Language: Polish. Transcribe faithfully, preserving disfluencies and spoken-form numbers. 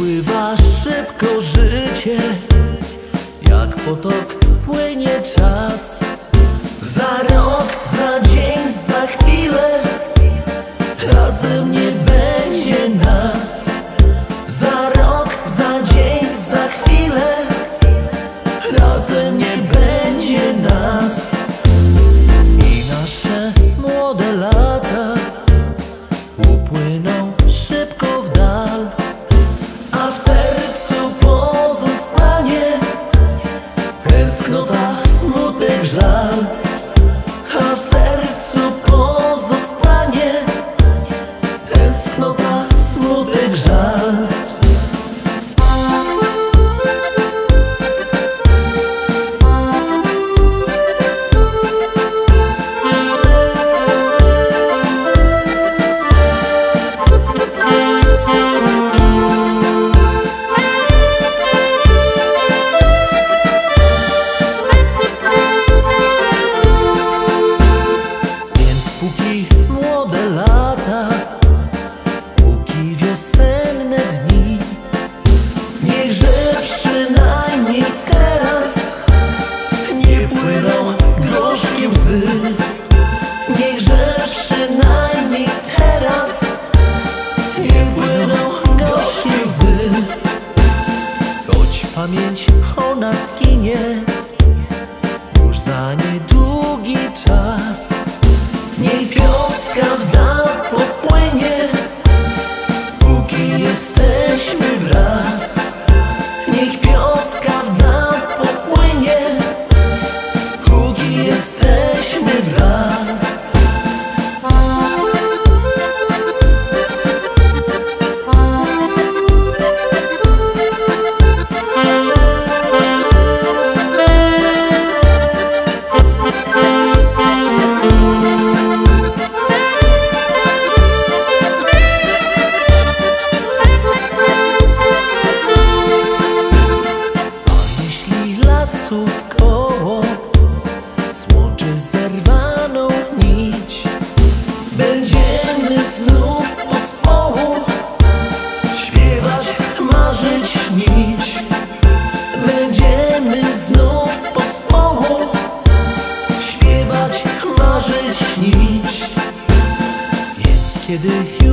Upływa szybko życie, jak potok płynie czas. Za rok, za dzień, za chwilę razem nie będzie nas. Za rok, za dzień, za chwilę razem nie będzie nas. I nasze młode lata upłyną szybko w dal, a w sercu pozostanie tęsknota, smutek, żal. A w sercu pozostanie tęsknota, smutek, żal. Póki młode lata, póki wiosenne dni, niechże przynajmniej teraz nie płyną gorzkie łzy. Niechże przynajmniej teraz nie płyną gorzkie łzy. Choć pamięć o nas ginie już za niedługi czas, niech wioska w dal popłynie, póki jesteśmy wraz. Niech wioska w dal popłynie, póki jesteśmy wraz. Lasów koło złączy zerwaną nić, będziemy znów pospołu śpiewać, marzyć, śnić. Będziemy znów pospołu śpiewać, marzyć, śnić. Więc kiedy